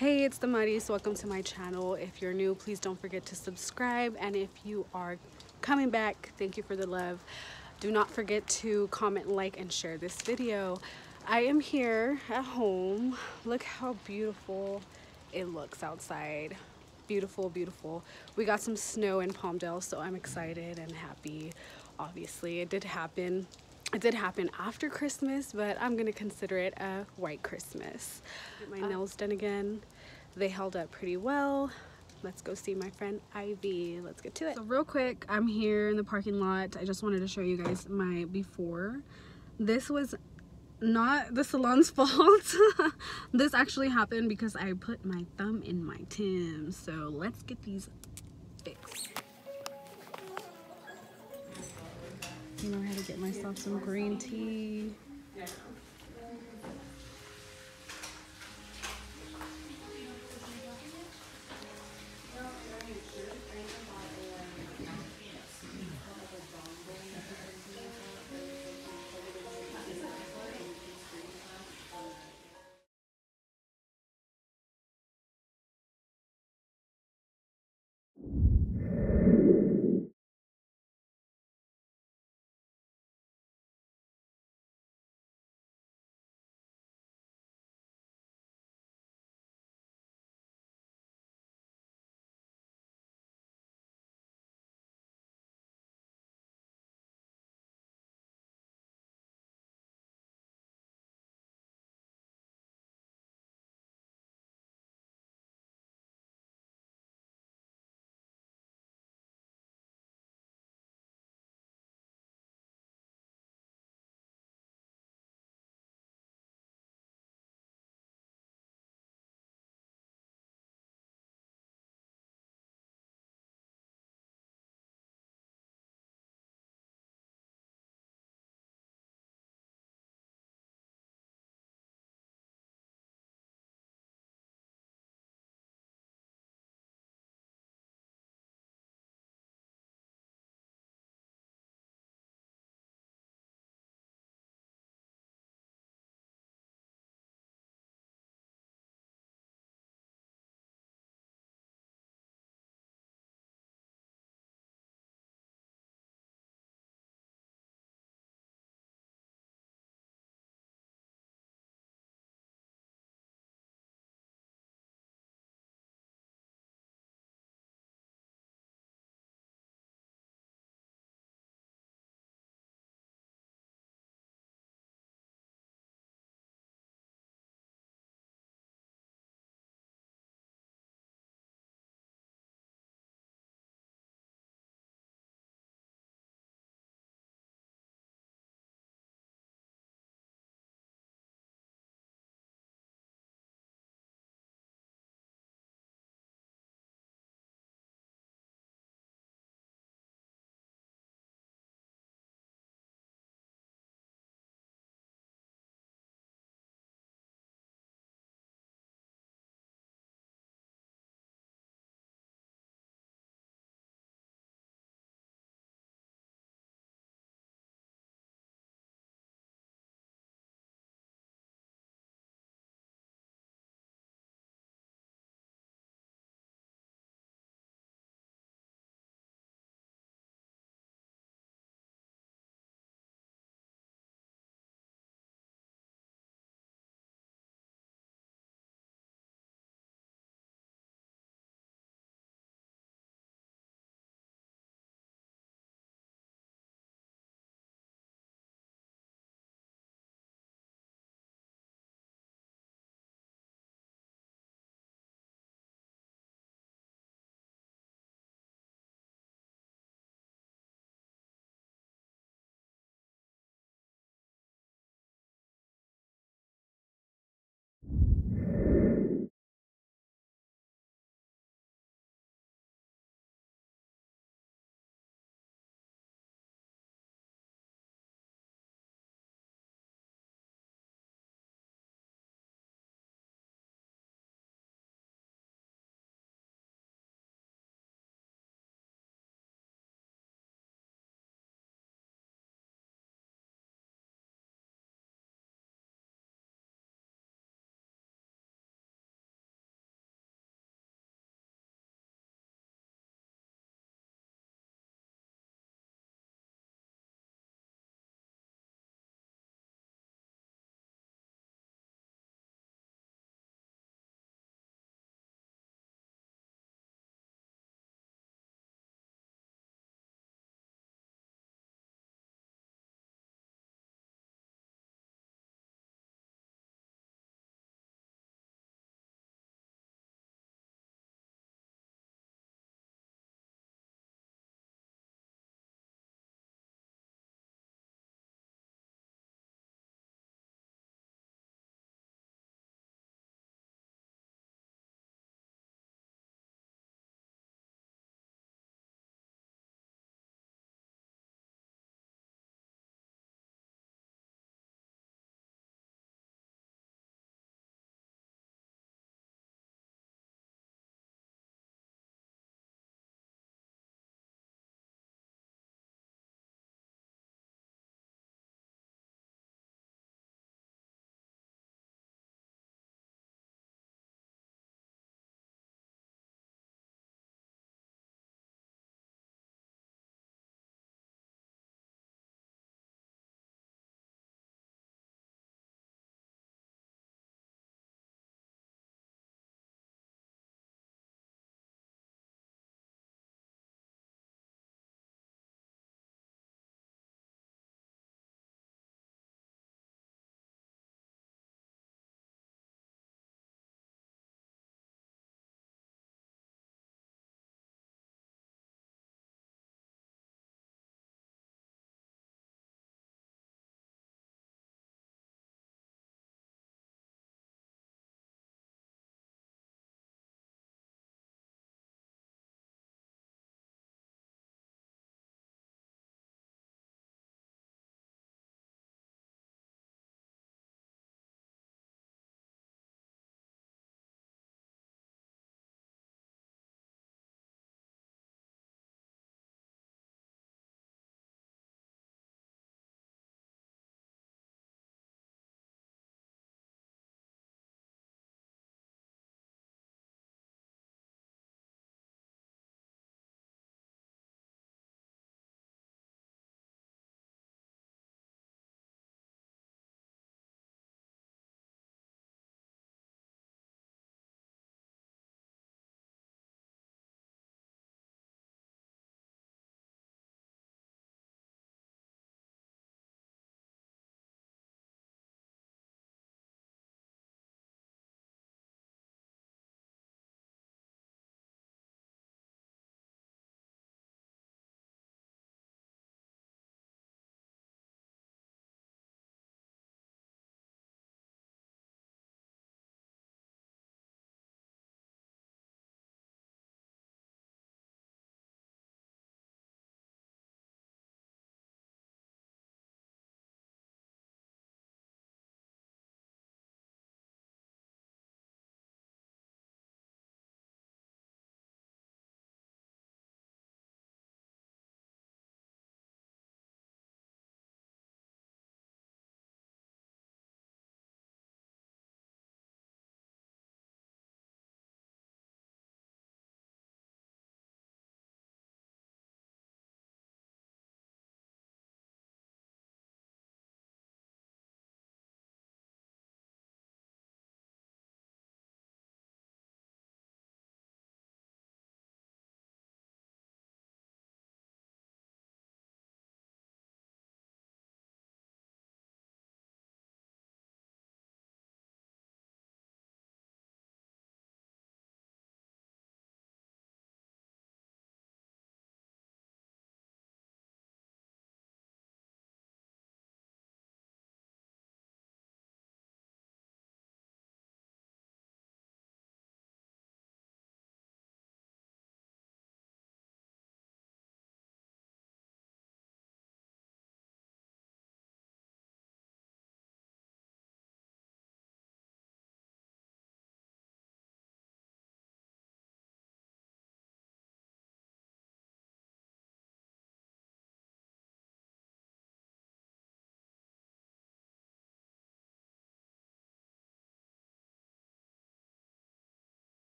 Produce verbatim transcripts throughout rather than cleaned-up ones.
Hey, it's the Muddies. Welcome to my channel. If you're new, please don't forget to subscribe. And if you are coming back, thank you for the love. Do not forget to comment, like, and share this video. I am here at home. Look how beautiful it looks outside. Beautiful, beautiful. We got some snow in Palmdale, so I'm excited and happy. Obviously, it did happen. It did happen after Christmas, but I'm gonna consider it a white Christmas. Get my nails done again. They held up pretty well. Let's go see my friend Ivy. Let's get to it. So real quick, I'm here in the parking lot. I just wanted to show you guys my before. This was not the salon's fault. This actually happened because I put my thumb in my Tim's. So let's get these fixed. You know, I had to get myself some green tea.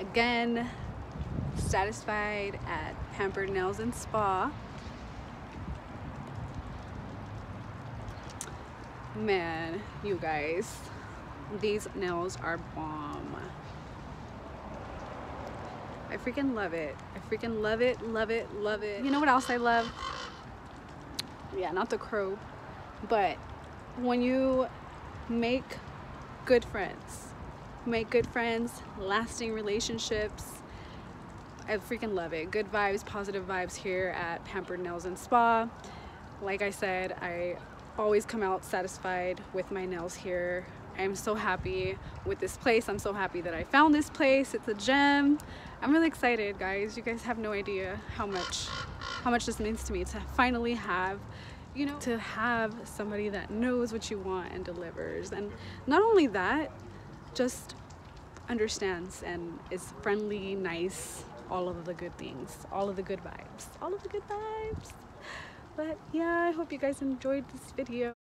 again, Satisfied at Pampered Nails and Spa. Man, you guys, these nails are bomb. I freaking love it. I freaking love it, love it, love it. You know what else I love? Yeah, not the crow, but when you make good friends, make good friends, lasting relationships. I freaking love it. Good vibes, positive vibes here at Pampered Nails and Spa. Like I said, I always come out satisfied with my nails here. I'm so happy with this place. I'm so happy that I found this place. It's a gem. I'm really excited, guys. You guys have no idea how much how much this means to me to finally have, you know, to have somebody that knows what you want and delivers. And not only that, just understands and is friendly, nice, all of the good things, all of the good vibes, all of the good vibes. But yeah, I hope you guys enjoyed this video.